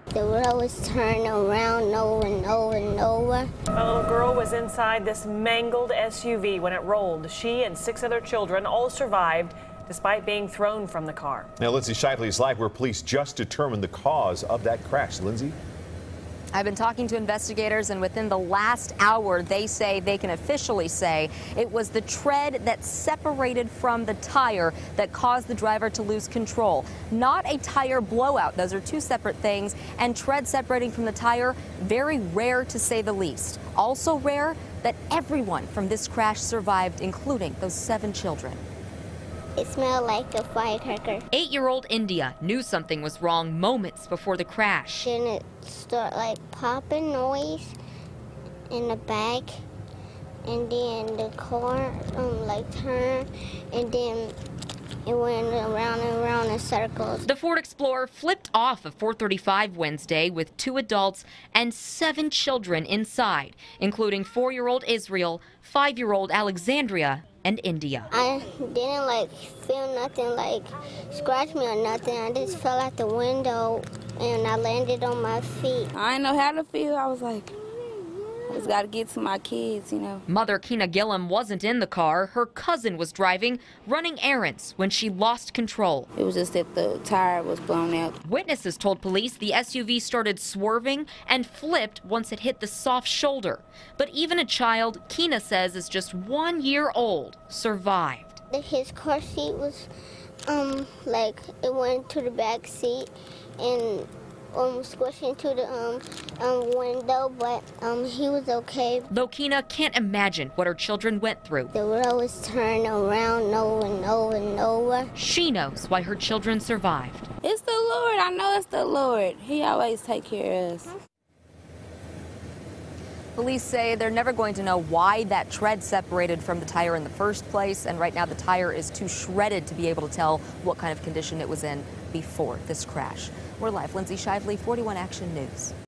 The road was turning around over and over and over. A little girl was inside this mangled SUV when it rolled. She and 6 other children all survived despite being thrown from the car. Now, Lindsay Shively is live where police just determined the cause of that crash. Lindsay? I've been talking to investigators, and within the last hour, they can officially say it was the tread that separated from the tire that caused the driver to lose control. Not a tire blowout. Those are two separate things. And tread separating from the tire, very rare to say the least. Also rare that everyone from this crash survived, including those 7 children. It smelled like a firecracker. 8-year-old India knew something was wrong moments before the crash. Then it started like popping noise in the back, and then the car like turned, and then it went around and around in circles. The Ford Explorer flipped off of 435 Wednesday with 2 adults and 7 children inside, including 4-year-old Israel, 5-year-old Alexandria, and India. I didn't like feel nothing like scratch me or nothing. I just fell out the window and I landed on my feet. I didn't know how to feel. I was like, I just got to get to my kids, you know. Mother Kina Gillum wasn't in the car. Her cousin was driving, running errands when she lost control. It was just that the tire was blown out. Witnesses told police the SUV started swerving and flipped once it hit the soft shoulder. But even a child Kina says is just 1 year old survived. His car seat was like it went to the back seat and squished into the window, but he was okay. Though Kina can't imagine what her children went through. The road was turning around over and over and over. She knows why her children survived. It's the Lord. I know it's the Lord. He always take care of us. Police say they're never going to know why that tread separated from the tire in the first place, and right now the tire is too shredded to be able to tell what kind of condition it was in before this crash. We're live. Lindsay Shively, 41 Action News.